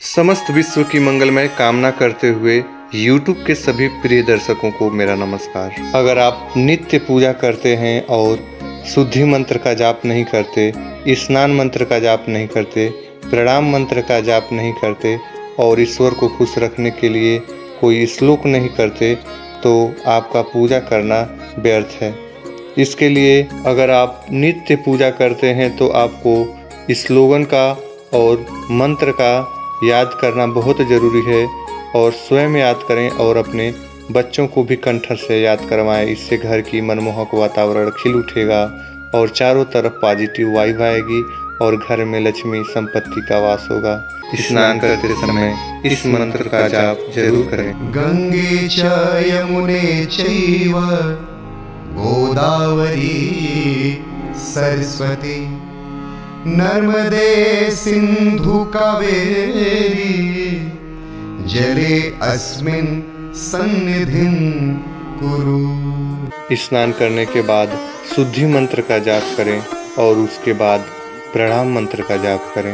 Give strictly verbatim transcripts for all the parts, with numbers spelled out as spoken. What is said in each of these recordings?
समस्त विश्व की मंगलमय कामना करते हुए यूट्यूब के सभी प्रिय दर्शकों को मेरा नमस्कार। अगर आप नित्य पूजा करते हैं और शुद्धि मंत्र का जाप नहीं करते, स्नान मंत्र का जाप नहीं करते, प्रणाम मंत्र का जाप नहीं करते और ईश्वर को खुश रखने के लिए कोई श्लोक नहीं करते, तो आपका पूजा करना व्यर्थ है। इसके लिए अगर आप नित्य पूजा करते हैं तो आपको स्लोगन का और मंत्र का याद करना बहुत ज़रूरी है और स्वयं याद करें और अपने बच्चों को भी कंठस्थ से याद करवाएं। इससे घर की मनमोहक वातावरण खिल उठेगा और चारों तरफ पॉजिटिव वाइब आएगी और घर में लक्ष्मी संपत्ति का वास होगा। स्नान करते समय इस मंत्र का जाप जरूर करें। गंगे च यमुने चैव गोदावरी सरस्वती नर्मदे सिंधु कावेरी जले अस्मिन् सन्निधिं कुरु। स्नान करने के बाद शुद्धि मंत्र का जाप करें और उसके बाद प्रणाम मंत्र का जाप करें।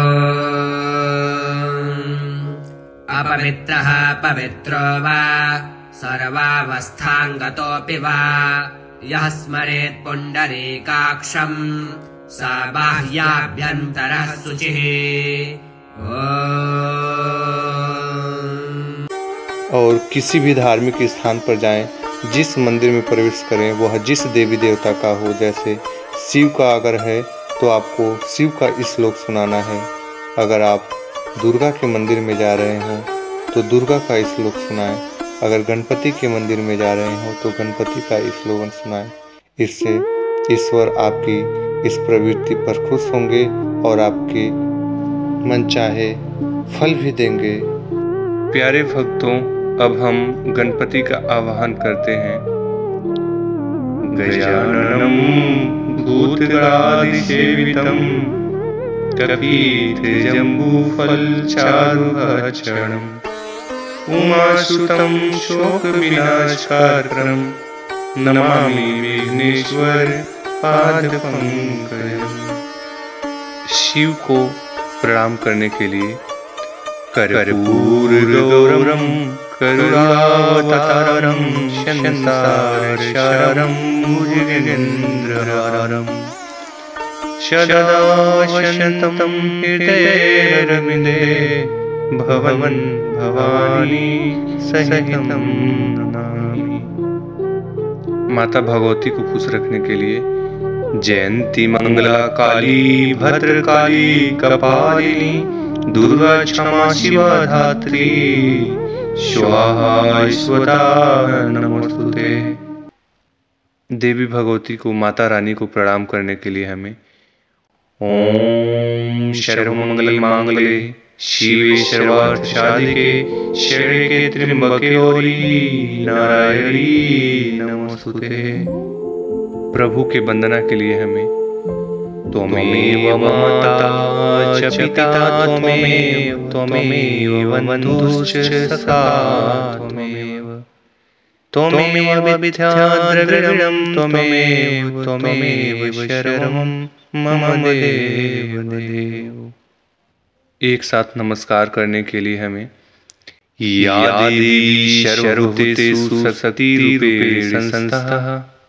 अपवित्रः पवित्रो वा सर्वावस्थांगतोऽपि वा यः स्मरेत् पुण्डरीकाक्षं स बाह्याभ्यन्तरः शुचिः। और किसी भी धार्मिक स्थान पर जाएं, जिस मंदिर में प्रवेश करें वह जिस देवी देवता का हो, जैसे शिव का अगर है तो आपको शिव का श्लोक सुनाना है। अगर आप दुर्गा के मंदिर में जा रहे हों तो दुर्गा का श्लोक सुनाएं। अगर गणपति के मंदिर में जा रहे हों तो गणपति का स्लोगन सुनाएं। इससे ईश्वर आपकी इस प्रवृत्ति पर खुश होंगे और आपके मन चाहे फल भी देंगे। प्यारे भक्तों, अब हम गणपति का आवाहन करते हैं। गजाननम भूतगणाधिसेवितम कपिध्वजम्बूफलचारुभक्षणम् उमासुतं शोकविनाशकारकं नमामि विघ्नेश्वर पादपंकजम्। शिव को प्रणाम करने के लिए कर्पूरगौरम करुणावतारम संसारसारम भुजगेन्द्रहारम सदा वसन्तं हृदयेऽरविन्दे भवन् भवानी सहितं नमामि। माता भगवती को खुश रखने के लिए जयंती मंगला काली भद्रकाली कपालिनी दुर्गा क्षमा शिवा धात्री स्वाहा स्वधा नमोस्तुते। देवी भगवती को, माता रानी को प्रणाम करने के लिए हमें ओम सर्वमंगल मांगल्ये शिवे सर्वार्थ साधिके शरण्ये त्र्यंबके गौरी नारायणी नमोस्तुते। प्रभु के वंदना के लिए हमें त्वमेव माता च पिता त्वमेव त्वमेव बन्धुश्च सखा त्वमेव त्वमेव विद्याद्रविणं त्वमेव त्वमेव शरणं मम देव देव। एक साथ नमस्कार करने के लिए हमें या देवी सर्वभूतेषु शक्तिरूपेण संस्थिता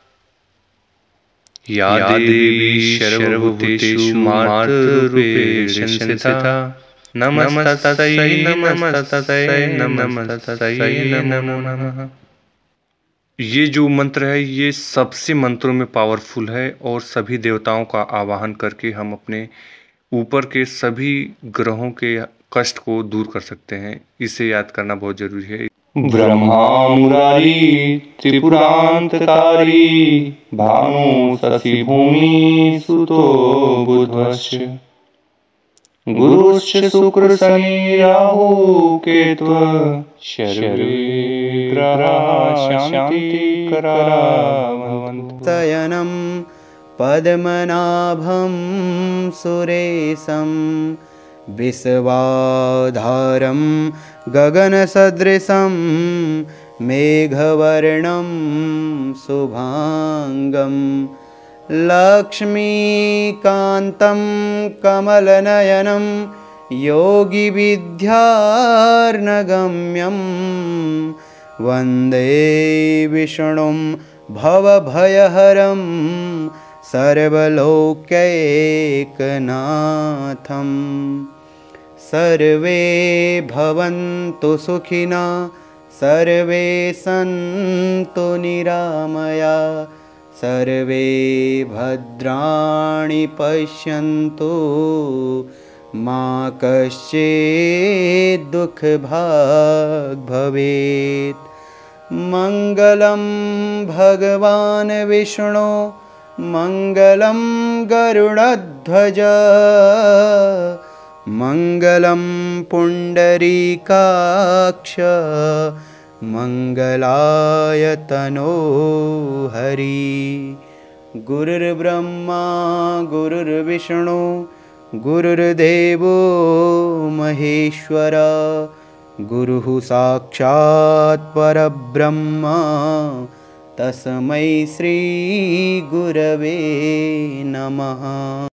या देवी सर्वभूतेषु मातृरूपेण संस्थिता नमस्तस्यै नमस्तस्यै नमस्तस्यै नमो नमः। ये जो मंत्र है ये सबसे मंत्रों में पावरफुल है और सभी देवताओं का आवाहन करके हम अपने ऊपर के सभी ग्रहों के कष्ट को दूर कर सकते हैं। इसे याद करना बहुत जरूरी है। ब्रह्मा मुरारी त्रिपुरांतकारी भानु शशि भूमि सुतो बुधश्च गुरुश्च शुक्र शनि राहु केतु शर्वे ग्रहा शांतिकरा भवन्तु। शयनं पद्मनाभं सुरेशं विश्वाधारं गगनसदृशं मेघवर्णं शुभांगं लक्ष्मीकान्तं कमलनयनं योगिविद्यार्नगम्यं वन्दे विष्णुं भवभयहरं सर्वलोकैकनाथं। सर्वे भवन्तु सुखिनः, सर्वे सन्तु निरामया, सर्वे भद्राणि पश्यन्तु, मा कश्चित् दुःखभाग् भवेत्। मङ्गलं भगवान् विष्णु, मङ्गलं गरुडध्वज, मङ्गलं पुण्डरीकाक्ष, मङ्गलाय तनोहरि। गुरुर्ब्रह्मा गुरुर्विष्णु गुरुर्देवो महेश्वर, गुरुः साक्षात् परब्रह्म, तस्मै श्री गुरवे नमः।